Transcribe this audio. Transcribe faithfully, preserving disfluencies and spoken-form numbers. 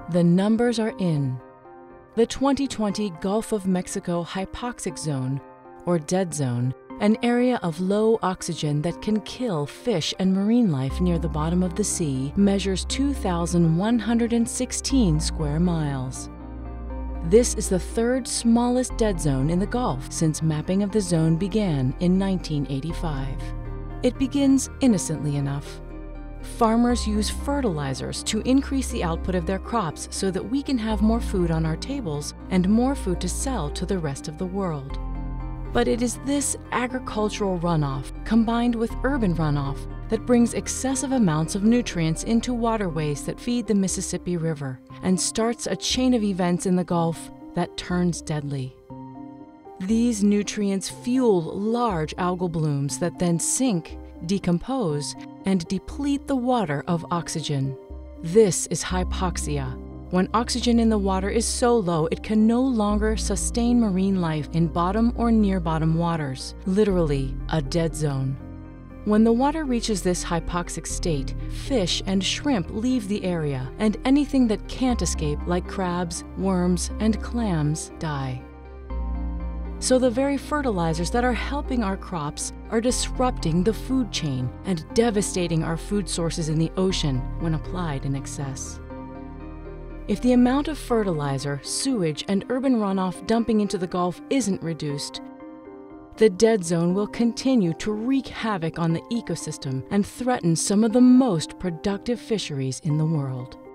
The numbers are in. The twenty twenty Gulf of Mexico Hypoxic Zone, or Dead Zone, an area of low oxygen that can kill fish and marine life near the bottom of the sea, measures two thousand one hundred sixteen square miles. This is the third smallest dead zone in the Gulf since mapping of the zone began in nineteen eighty-five. It begins innocently enough. Farmers use fertilizers to increase the output of their crops so that we can have more food on our tables and more food to sell to the rest of the world. But it is this agricultural runoff combined with urban runoff that brings excessive amounts of nutrients into waterways that feed the Mississippi River and starts a chain of events in the Gulf that turns deadly. These nutrients fuel large algal blooms that then sink, decompose, and deplete the water of oxygen. This is hypoxia, when oxygen in the water is so low it can no longer sustain marine life in bottom or near bottom waters, literally a dead zone. When the water reaches this hypoxic state, fish and shrimp leave the area, and anything that can't escape, like crabs, worms, and clams, die. So the very fertilizers that are helping our crops are disrupting the food chain and devastating our food sources in the ocean when applied in excess. If the amount of fertilizer, sewage, and urban runoff dumping into the Gulf isn't reduced, the dead zone will continue to wreak havoc on the ecosystem and threaten some of the most productive fisheries in the world.